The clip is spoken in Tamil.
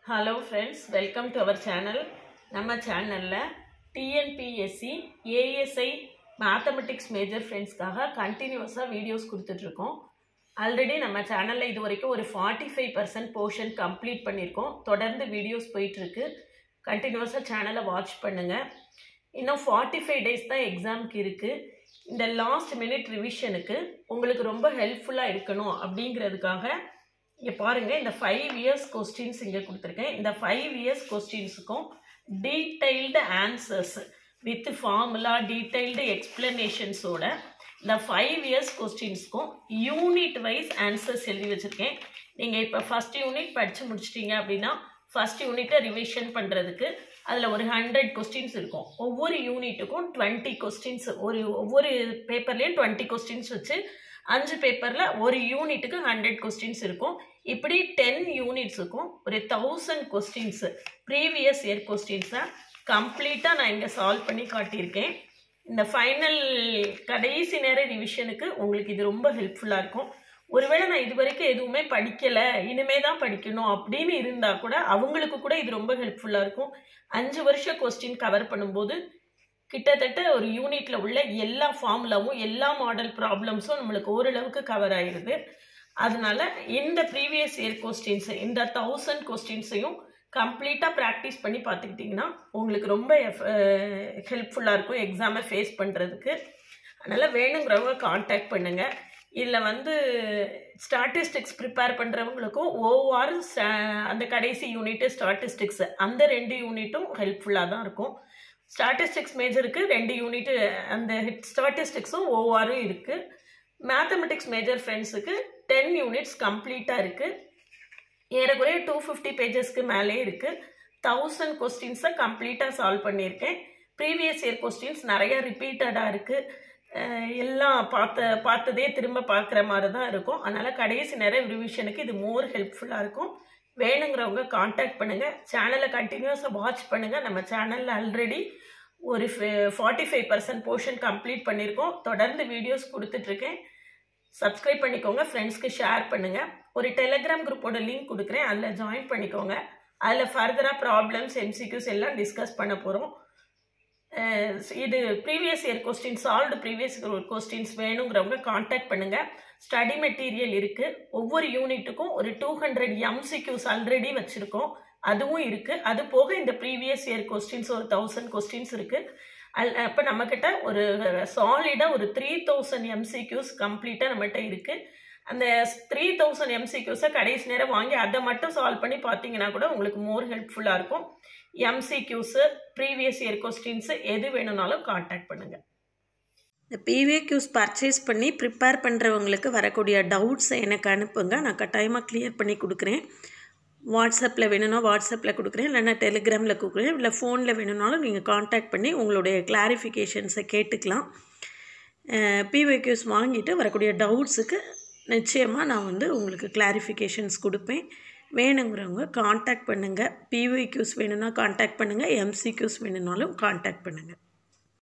Hello friends, welcome to our channel. நம்ம சேனல்ல TNPSC-ASI Mathematics major friendsக்காக கண்டினியூஸா வீடியோஸ் கொடுத்துட்டு இருக்கோம். ஆல்ரெடி நம்ம சேனல்ல இதுவரைக்கும் ஒரு 45% போர்ஷன் கம்ப்ளீட் பண்ணிருக்கோம். தொடர்ந்து வீடியோஸ் போயிட்டு இருக்கு. கண்டினியூஸா சேனலை வாட்ச் பண்ணுங்க. இன்னும் 45 டேஸ் தான் எக்ஸாம்க்கு இருக்கு. இந்த லாஸ்ட் மினிட் ரிவிஷனுக்கு உங்களுக்கு ரொம்ப ஹெல்ப்ஃபுல்லா இருக்கணும் அப்படிங்கிறதுக்காக இங்க பாருங்க இந்த 5 இயர்ஸ் क्वेश्चंस இங்க கொடுத்திருக்கேன். இந்த 5 இயர்ஸ் क्वेश्चंसக்கும் detailed answers with formula detailed explanations ஓட இந்த 5 இயர்ஸ் क्वेश्चंसக்கும் யூனிட் வைஸ் ஆன்சர்ஸ் எழுதி வச்சிருக்கேன். நீங்க இப்ப ஃபர்ஸ்ட் யூனிட் படிச்சு முடிச்சிட்டீங்க அப்படினா ஃபர்ஸ்ட் யூனிட்டை ரிவிஷன் பண்றதுக்கு அதுல ஒரு 100 क्वेश्चंस இருக்கும். ஒவ்வொரு யூனிட்டுக்கும் 20 क्वेश्चंस ஒவ்வொரு பேப்பர்லயும் 20 क्वेश्चंस வச்சு 5 பேப்பர்ல ஒரு யூனிட்டுக்கு 100 क्वेश्चंस இருக்கும். இப்படி 10 யூனிட்ஸ்க்கும் ஒரு 1000 क्वेश्चंस previous year क्वेश्चंस கம்ப்ளீட்டா நான் இங்க சால்வ் பண்ணி காட்டியிருக்கேன். இந்த ஃபைனல் கடைசி நேர ரிவிஷனுக்கு உங்களுக்கு இது ரொம்ப ஹெல்ப்ஃபுல்லா இருக்கும். ஒருவேளை நான் இதுவரைக்கும் எதுவுமே படிக்கல இனிமே தான் படிக்கணும் அப்படின்னு இருந்தா கூட அவங்களுக்கு கூட இது ரொம்ப ஹெல்ப்ஃபுல்லா இருக்கும். 5 வருஷ क्वेश्चन கவர் பண்ணும்போது கிட்டத்தட்ட ஒரு யூனிட்ல உள்ள எல்லா ஃபார்முலாவும் எல்லா மாடல் ப்ராப்ளம்ஸும் நமக்கு ஓரளவுக்கு கவர் ஆயிருது. அதனால இந்த ப்ரீவியஸ் இயர் क्वेश्चंस இந்த 1000 क्वेश्चंसையும் கம்ப்ளீட்டா பிராக்டீஸ் பண்ணி பார்த்துக்கிட்டீங்கன்னா உங்களுக்கு ரொம்ப ஹெல்ப்ஃபுல்லா இருக்கும் எக்ஸாமை ஃபேஸ் பண்றதுக்கு. அதனால வேணுங்கிறவங்க கான்டாக்ட் பண்ணுங்க. இதுல ஸ்டாட்டிஸ்டிக்ஸ் ப்ரிப்பேர் பண்றவங்களுக்கும் ஓஆர் அந்த கடைசி யூனிட் ஸ்டாட்டிஸ்டிக்ஸ் அந்த 2 யூனிட்டும் ஹெல்ப்ஃபுல்லா தான் இருக்கும். ஸ்டாட்டிஸ்டிக்ஸ் மேஜருக்கு 2 யூனிட் அந்த ஸ்டாட்டிஸ்டிக்ஸும் ஓஆரும் இருக்கு. மேத்தமெட்டிக்ஸ் மேஜர் ஃப்ரெண்ட்ஸுக்கு 10 யூனிட்ஸ் கம்ப்ளீட்டா இருக்கு. ஏறக்குறைய 250 பேஜஸ்க்கு மேலே இருக்கு. 1000 क्वेश्चंस கம்ப்ளீட்டா சால்வ் பண்ணியிருக்கேன். ப்ரீவியஸ் இயர் क्वेश्चंस நிறைய ரிப்பீட்டடா இருக்கு. எல்லாம் பார்த்ததே திரும்ப பார்க்குற மாதிரி தான் இருக்கும். அதனால கடைசி நேரம் ரிவிஷனுக்கு இது மோர் ஹெல்ப்ஃபுல்லா இருக்கும். வேணுங்கிறவங்க கான்டாக்ட் பண்ணுங்க. சேனலை கண்டினியூஸா வாட்ச் பண்ணுங்க. நம்ம சேனல்ல ஆல்ரெடி ஒரு 45% போர்ஷன் கம்ப்ளீட் பண்ணியிருக்கோம். தொடர்ந்து வீடியோஸ் கொடுத்துட்டு இருக்கேன். சப்ஸ்கிரைப் பண்ணிக்கோங்க. ஃப்ரெண்ட்ஸ்க்கு ஷேர் பண்ணுங்க. ஒரு டெலிகிராம் குரூப்போட லிங்க் கொடுக்குறேன். அதில் ஜாயின் பண்ணிக்கோங்க. அதில் ஃபர்தராக ப்ராப்ளம்ஸ் எம்சிக்யூஸ் எல்லாம் டிஸ்கஸ் பண்ண போகிறோம். இது previous year question solved previous questions வேணுங்கிறவங்க கான்டாக்ட் பண்ணுங்க. ஸ்டடி மெட்டீரியல் இருக்கு. ஒவ்வொரு யூனிட்டுக்கும் ஒரு 200 எம்சிக்யூஸ் ஆல்ரெடி வச்சிருக்கோம். அதுவும் இருக்கு. அது போக இந்த ப்ரீவியஸ் இயர் क्वेश्चंस ஒரு 1000 क्वेश्चंस இருக்கு. அப்ப நம்ம கிட்ட ஒரு சாலிடா ஒரு 3000 எம்சிக்யூஸ் கம்ப்ளீட்டா நம்மகிட்ட இருக்கு. அந்த 3000 எம்சிக்யூஸை கடைசி நேரம் வாங்கி அதை மட்டும் சால்வ் பண்ணி பார்த்தீங்கன்னா கூட உங்களுக்கு மோர் ஹெல்ப்ஃபுல்லா இருக்கும். எம்சிக்யூஸ் ப்ரீவியஸ் இயர் क्वेश्चंस எது வேணும்னாலும் கான்டாக்ட் பண்ணுங்க. இந்த பிவிக்யூஸ் பர்ச்சேஸ் பண்ணி ப்ரிப்பேர் பண்ணுறவங்களுக்கு வரக்கூடிய டவுட்ஸை எனக்கு அனுப்புங்க. நான் கட்டாயமாக கிளியர் பண்ணி கொடுக்குறேன். வாட்ஸ்அப்பில் வேணும்னா வாட்ஸ்அப்பில் கொடுக்குறேன், இல்லைன்னா டெலிகிராமில் கொடுக்குறேன், இல்லை ஃபோனில் வேணும்னாலும் நீங்கள் கான்டாக்ட் பண்ணி உங்களுடைய கிளாரிஃபிகேஷன்ஸை கேட்டுக்கலாம். பிவிக்யூஸ் வாங்கிட்டு வரக்கூடிய டவுட்ஸுக்கு நிச்சயமாக நான் உங்களுக்கு கிளாரிஃபிகேஷன்ஸ் கொடுப்பேன். வேணுங்கிறவங்க கான்டாக்ட் பண்ணுங்கள். பிவிக்யூஸ் வேணும்னா கான்டாக்ட் பண்ணுங்கள். எம்சிக்யூஸ் வேணும்னாலும் கான்டாக்ட் பண்ணுங்கள்.